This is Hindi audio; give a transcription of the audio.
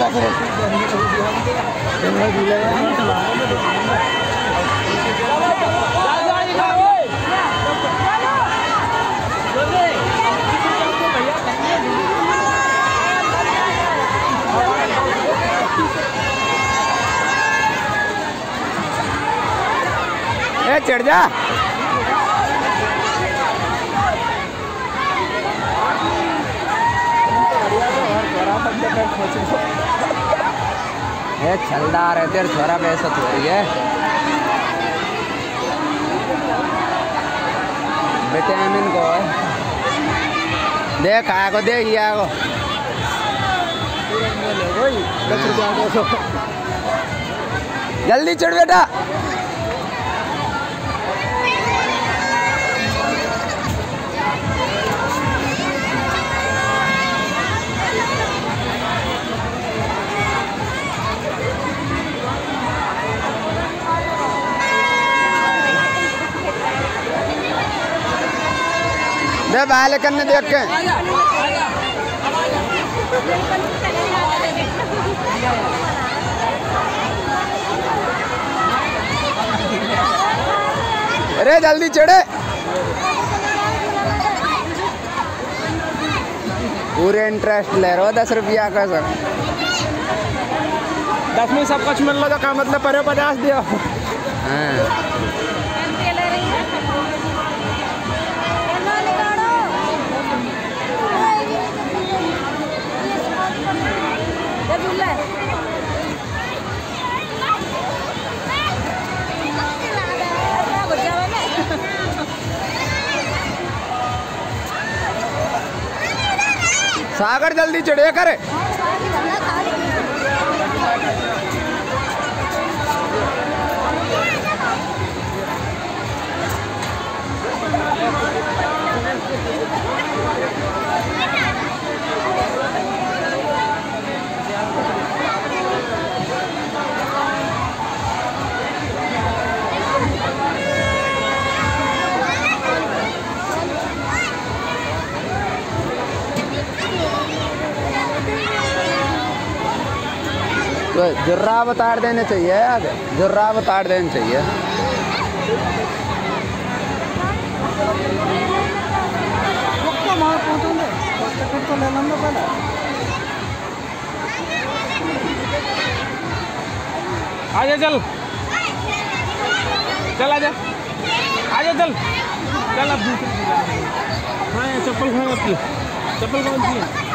चढ़ जा। छलदार है तेरे छोरा पे ऐसा थोड़ी है। विटामिन को देख आगो देख ये आगो जल्दी चढ़ बेटा। दे बाले करने देख के अरे जल्दी चढ़े। पूरे इंटरेस्ट ले रहे हो 10 रुपया का सर 10 में सब कुछ मिल रहा का मतलब पर 50 दियो। हाँ सागर जल्दी चढ़े करे। तो जुर्राब उतार देने चाहिए यार, जुर्राब उतार देने चाहिए। आजा चल चल आजा आजा चल चल अब दूसरी। हाँ चप्पल कौन सी है?